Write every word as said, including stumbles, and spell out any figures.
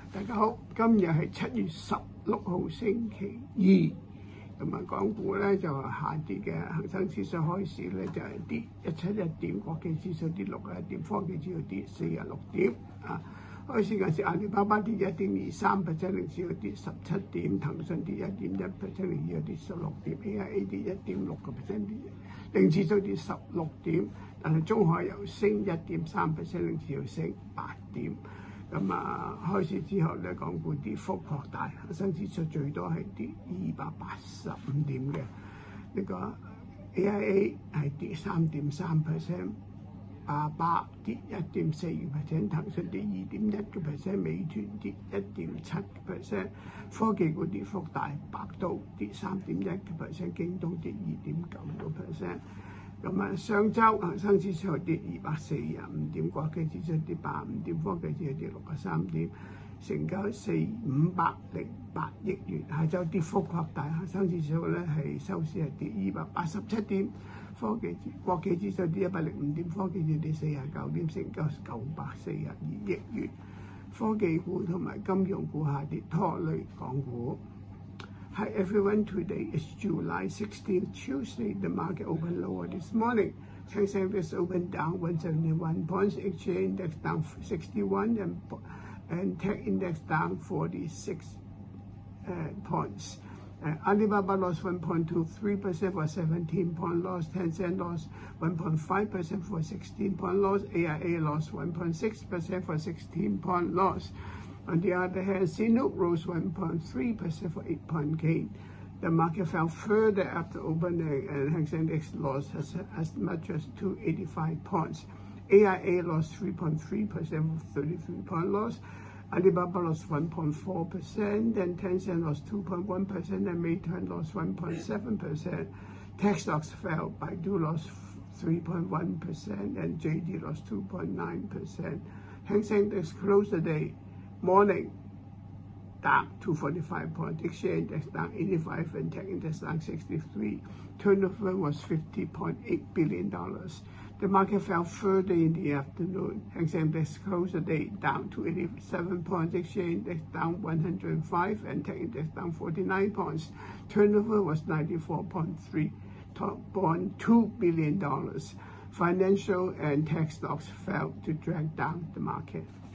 大家好，今日係七月十六號星期二，咁啊，港股咧就下跌嘅，恒生指數開市咧就係跌一七一點，國企指數跌六十一點，科技指數跌四十六點啊。開市嗰時，阿里巴巴跌一點二三 percent， 零指數跌十七點，騰訊跌一點一 percent， 零指數跌十六點 ，A I A 跌一點六個 percent， 零指數跌十六點，但係中海油升一點三 percent， 零指數升八點。咁啊，開市之後咧，港股跌幅擴大，恒生指數最多係跌二百八十五點嘅。呢個 A I A 係跌三點三 percent， 阿巴跌一點四二 percent， 騰訊跌二點一個 percent， 美團跌一點七個 percent， 科技股跌幅大，百度跌三點一個 percent， 京東跌二點九個 percent。咁啊，上週恒生指數跌二百四十五點，國企指數跌八五點，科技指數跌六十三點，成交四五百零八億元。下週跌幅擴大，恒生指數咧係收市係跌二百八十七點，科技指國企指數跌一百零五點，科技指數跌四十九點，成交九百四十二億元。科技股同埋金融股下跌，拖累港股。Hi everyone, today is July sixteenth, Tuesday. The market opened lower this morning. Hang Seng Index opened down one hundred seventy-one points, Exchange Index down sixty-one, and, and Tech Index down forty-six uh, points. Uh, Alibaba lost one point two three percent for seventeen point loss, Tencent lost one point five percent for sixteen point loss, A I A lost one point six percent for sixteen point loss. On the other hand, Sinopec rose one point three percent for eight point gain. The market fell further after opening, and Hang Seng Index lost as, as much as two hundred eighty-five points. A I A lost three point three percent for thirty-three point loss. Alibaba lost one point four percent, then Tencent lost two point one percent, and Meituan lost one point seven percent. Tech stocks fell, Baidu lost three point one percent, and J D lost two point nine percent. Hang Seng Index closed the day morning down two hundred forty-five points, Exchange Index down eighty-five, and Tech Index down sixty-three. Turnover was fifty point eight billion dollars. The market fell further in the afternoon. Hang Seng Index closed the day down to eighty-seven points, Exchange Index down one hundred five, and Tech Index down forty-nine points. Turnover was ninety-four point two billion dollars. Financial and tech stocks fell to drag down the market.